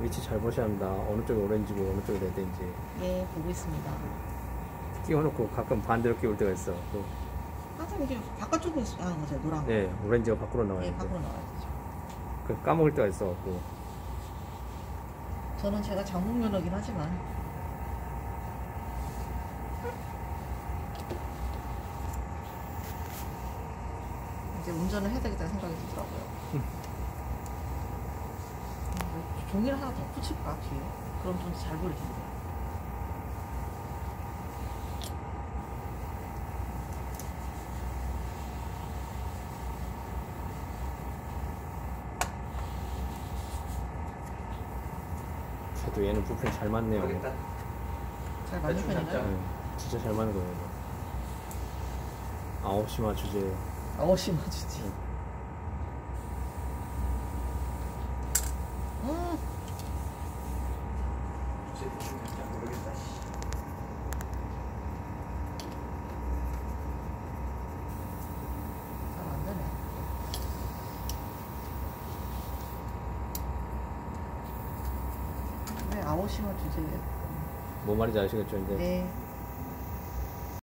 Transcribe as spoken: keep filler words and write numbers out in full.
위치 잘 보셔야 합니다. 어느 쪽이 오렌지고 어느 쪽이 레드인지. 예, 보고 있습니다. 끼워놓고 가끔 반대로 끼울 때가 있어. 또. 항상 이게 바깥쪽으로 하는 거죠, 노란 거. 네, 오렌지가 밖으로 나와야 예, 돼. 밖으로 나와야 되죠. 그 까먹을 때가 있어갖고. 저는 제가 장롱 면허긴 하지만 이제 운전을 해야 되겠다는 생각이 들더라고요. 음, 종이를 하나 더 붙일까 뒤에? 그럼 좀 잘 보일 텐데. 그래도 얘는 부품이 잘 맞네요. 잘 맞는 편인가요? 네, 진짜 잘 맞는 거예요. 아홉 시만 주제요. 아홉 시 맞추지. 네. 음. 잘 안 되네. 왜 아홉 시만 주제에? 뭐 말인지 아시겠죠? 이제 네.